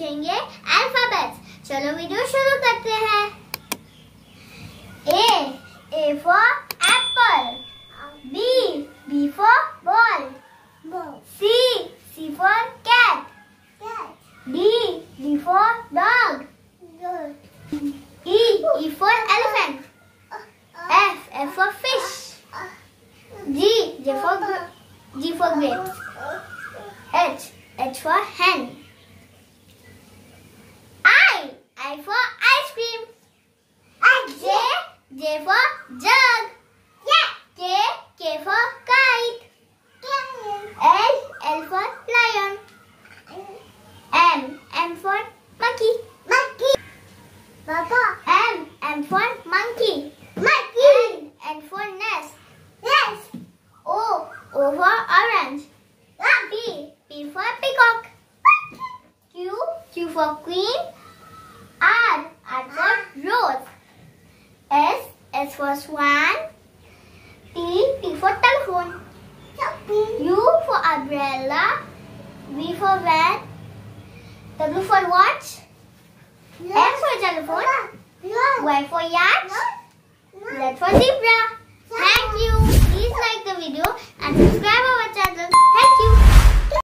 सीखेंगे अल्फाबेट्स। चलो वीडियो शुरू करते हैं। A for apple. B for ball. C for cat. D for dog. E for elephant. F for fish. G for grapes. H for hen. I for ice cream. J for jug. K for kite. L for lion. M for monkey. M for monkey. N for nest. O for orange. P for peacock. Q for queen. R for rose. S for swan. T for telephone. U for umbrella. V for van. W for watch. X for telephone. Y for yacht. Z for zebra. Thank you. Please like the video and subscribe our channel. Thank you.